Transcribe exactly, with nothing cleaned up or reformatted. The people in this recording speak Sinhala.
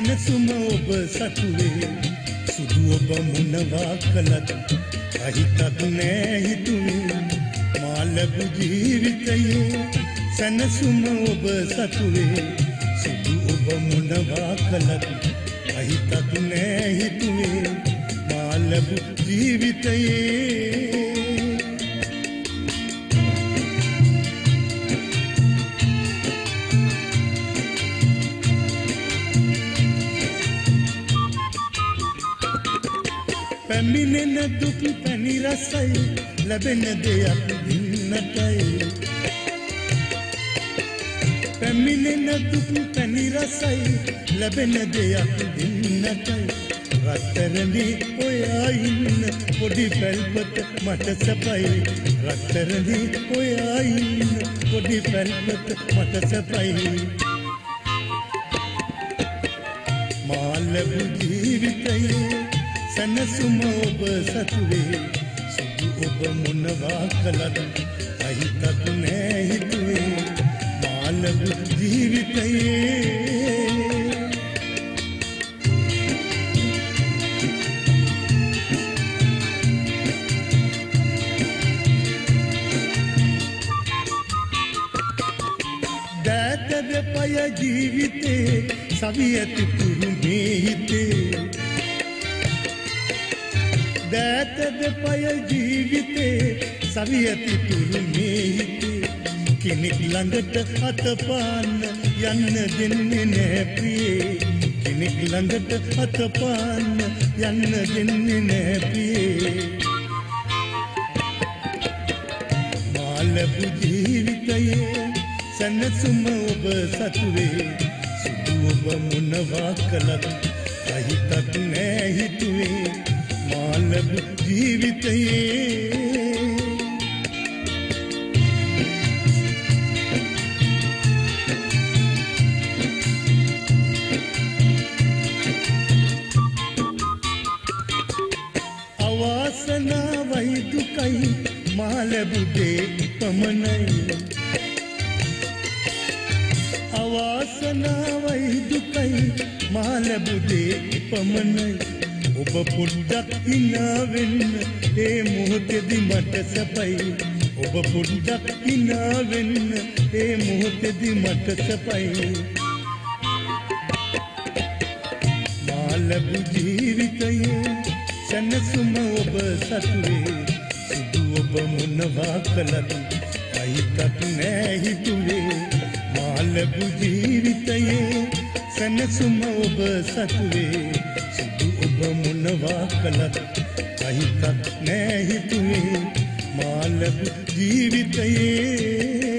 සැනසුම ඔබ සතුවේ සුදු ඔබ මොනවා කළත් අහිතක් නෑ හිතුවේ මා ලැබු ජීවිතයේ සැනසුම ඔබ සතුවේ සුදු ඔබ මොනවා කළත් අහිතක් නෑ හිතුවේ මා ලැබු ජීවිතයේ පැමිණෙන දුක් පැණි රසයි ලැබෙන දෙයක් දින්නටයි පැමිණෙන දුක් පැණි රසයි ලැබෙන දෙයක් දින්නටයි රත්තරනේ ඔයා ඉන්න පොඩි පැල්පත මට සැපයි රත්තරනේ ඔයා ඉන්න පොඩි පැල්පත මට සැපයි මා ලැබු ජීවිතයේ සැනසුම ඔබ සතුවේ සුදු ඔබ මොනවා කළත් අහිතක් නෑ හිතුවේ මා ලැබු ජීවිතයේ දෑතද පය ජීවිතේ සවි ඇති තුරුමේ හිතේ දෑතද පය ජීවිතේ සවි ඇති තුරුමේ හිතේ කෙනෙක් ළඟට අතපාන්න යන්න දෙන්නේ නෑ ප්‍රියේ කෙනෙක් ළඟට අතපාන්න යන්න දෙන්නේ නෑ ප්‍රියේ මා ලැබු ජීවිතයේ සැනසුම ඔබ සතුවේ සුදු ඔබ මොනවා කළත් අහිතක් නෑ හිතුවේ මා ලැබු ජීවිතයේ අවාසනාවයි දුකයි මා ලැබු දේ පමණයි අවාසනාවයි දුකයි මා ලැබු දේ පමණයි ඔබ පොඩ්ඩක් hina වෙන්න ඒ මොහොතේදී මට සැපයි ඔබ පොඩ්ඩක් hina වෙන්න ඒ මොහොතේදී මට සැපයි මා ලැබු ජීවිතයේ සැනසුම ඔබ සතුවේ සුදු ඔබ මොනවා කළත් අහිතක් නෑ හිතුවේ මා ලැබු ජීවිතයේ සැනසුම ඔබ සතුවේ සුදු ඔබ මොනවා කළත් අහිතක් නෑ හිතුවේ මා ලැබු ජීවිතයේ